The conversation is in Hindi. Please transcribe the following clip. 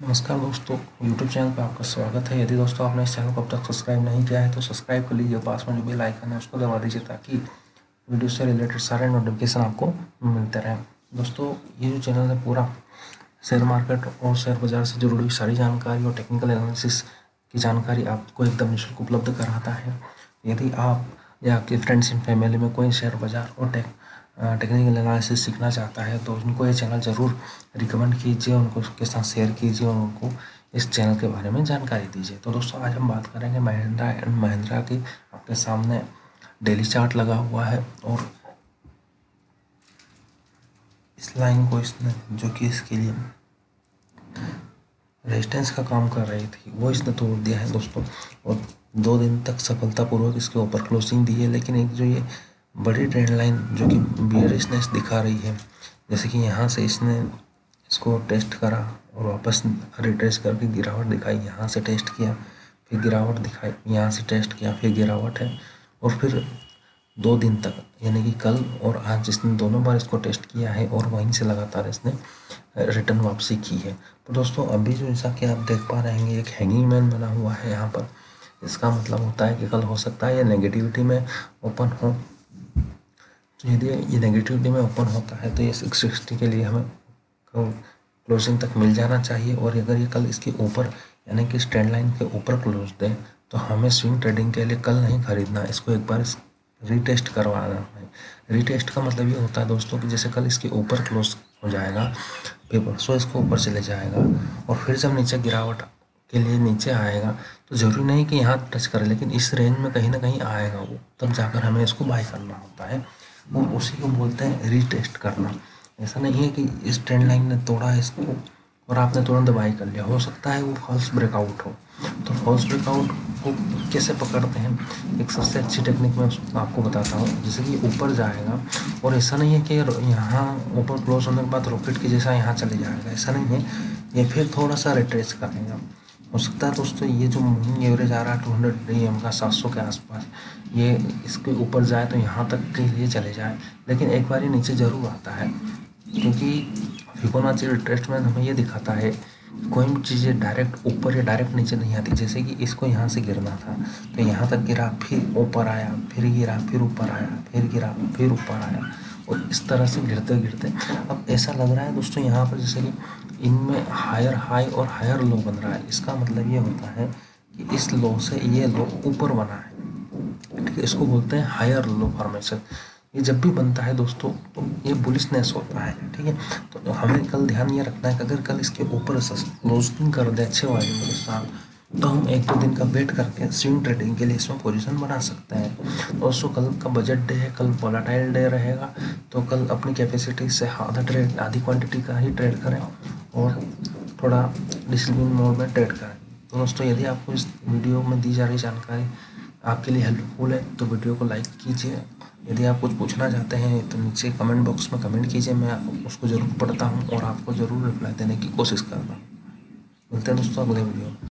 नमस्कार दोस्तों, YouTube चैनल पर आपका स्वागत है। यदि दोस्तों आपने इस चैनल को अब तक सब्सक्राइब नहीं किया है तो सब्सक्राइब कर लीजिए। पास में जो बेल आइकन है उसको दबा दीजिए ताकि वीडियो से रिलेटेड सारे नोटिफिकेशन आपको मिलते रहें। दोस्तों, ये जो चैनल है पूरा शेयर मार्केट और शेयर बाज़ार से जुड़ी हुई सारी जानकारी और टेक्निकल एनालिसिस की जानकारी आपको एकदम निःशुल्क उपलब्ध कराता है। यदि आप या आपके फ्रेंड्स एंड फैमिली में कोई शेयर बाज़ार और टेक्निकल एनालिसिस सीखना चाहता है तो उनको ये चैनल ज़रूर रिकमेंड कीजिए, उनको उसके साथ शेयर कीजिए और उनको इस चैनल के बारे में जानकारी दीजिए। तो दोस्तों, आज हम बात करेंगे महिंद्रा एंड महिंद्रा की। आपके सामने डेली चार्ट लगा हुआ है और इस लाइन को इसने जो कि इसके लिए रेजिस्टेंस का काम कर रही थी वो इसने तोड़ दिया है दोस्तों, और 2 दिन तक सफलतापूर्वक इसके ऊपर क्लोजिंग दी है। लेकिन एक जो ये बड़ी ट्रेंड लाइन जो कि बियरिशनेस दिखा रही है, जैसे कि यहाँ से इसने इसको टेस्ट करा और वापस रिट्रेस करके गिरावट दिखाई, यहाँ से टेस्ट किया फिर गिरावट दिखाई, यहाँ से टेस्ट किया फिर गिरावट है, और फिर 2 दिन तक यानी कि कल और आज इसने दोनों बार इसको टेस्ट किया है और वहीं से लगातार इसने रिटर्न वापसी की है। तो दोस्तों, अभी जो जैसा कि आप देख पा रहे हैं एक हैंगिंग मैन बना हुआ है यहाँ पर। इसका मतलब होता है कि कल हो सकता है ये नेगेटिविटी में ओपन हो। तो यदि ये नेगेटिविटी में ओपन होता है तो ये 660 के लिए हमें क्लोजिंग तक मिल जाना चाहिए, और अगर ये कल इसके ऊपर यानी कि ट्रेंड लाइन के ऊपर क्लोज दे तो हमें स्विंग ट्रेडिंग के लिए कल नहीं खरीदना, इसको एक बार रीटेस्ट करवाना है। रीटेस्ट का मतलब ये होता है दोस्तों कि जैसे कल इसके ऊपर क्लोज हो जाएगा, फिर परसों इसको ऊपर चले जाएगा और फिर जब नीचे गिरावट के लिए नीचे आएगा तो ज़रूरी नहीं कि यहाँ टच करे, लेकिन इस रेंज में कहीं ना कहीं आएगा वो, तब जाकर हमें इसको बाय करना होता है। और उसी को बोलते हैं रीटेस्ट करना। ऐसा नहीं है कि इस ट्रेंड लाइन ने तोड़ा इसको और आपने तुरंत बाई कर लिया। हो सकता है वो फॉल्स ब्रेकआउट हो। तो फॉल्स ब्रेकआउट को कैसे पकड़ते हैं, एक सबसे अच्छी टेक्निक मैं आपको बताता हूँ। जैसे कि ऊपर जाएगा और ऐसा नहीं है कि यहाँ ऊपर क्लोज होने के बाद रॉकेट की जैसा यहाँ चले जाएगा, ऐसा नहीं है। ये फिर थोड़ा सा रिट्रेस करेगा। हो सकता है दोस्तों ये जो मूविंग एवरेज आ रहा है 200 DM का 700 के आसपास, ये इसके ऊपर जाए तो यहाँ तक के लिए चले जाए, लेकिन एक बार ये नीचे ज़रूर आता है, क्योंकि फिबोनाची रिट्रेसमेंट हमें ये दिखाता है कोई भी चीज़ें डायरेक्ट ऊपर या डायरेक्ट नीचे नहीं आती। जैसे कि इसको यहाँ से गिरना था तो यहाँ तक गिरा, फिर ऊपर आया, फिर गिरा, फिर ऊपर आया, फिर गिरा, फिर ऊपर आया, और इस तरह से गिरते गिरते अब ऐसा लग रहा है दोस्तों यहाँ पर जैसे कि इनमें हायर हाई और हायर लो बन रहा है। इसका मतलब ये होता है कि इस लो से ये लो ऊपर बना है, ठीक है। इसको बोलते हैं हायर लो फॉर्मेशन। ये जब भी बनता है दोस्तों तो ये बुलिशनेस होता है, ठीक है। तो हमें कल ध्यान ये रखना है कि अगर कल इसके ऊपर क्लोजिंग कर दे अच्छे वाले के साथ तो हम 1-2 दिन का वेट करके स्विंग ट्रेडिंग के लिए इसमें पोजीशन बना सकते हैं। दोस्तों, कल का बजट डे है, कल वोलेटाइल डे रहेगा, तो कल अपनी कैपेसिटी से आधी क्वांटिटी का ही ट्रेड करें और थोड़ा डिसिप्लिन मोड में ट्रेड करें। तो दोस्तों, यदि आपको इस वीडियो में दी जा रही जानकारी आपके लिए हेल्पफुल है तो वीडियो को लाइक कीजिए। यदि आप कुछ पूछना चाहते हैं तो नीचे कमेंट बॉक्स में कमेंट कीजिए, मैं उसको ज़रूर पढ़ता हूँ और आपको ज़रूर रिप्लाई देने की कोशिश करता हूँ। मिलते हैं दोस्तों अगले वीडियो में।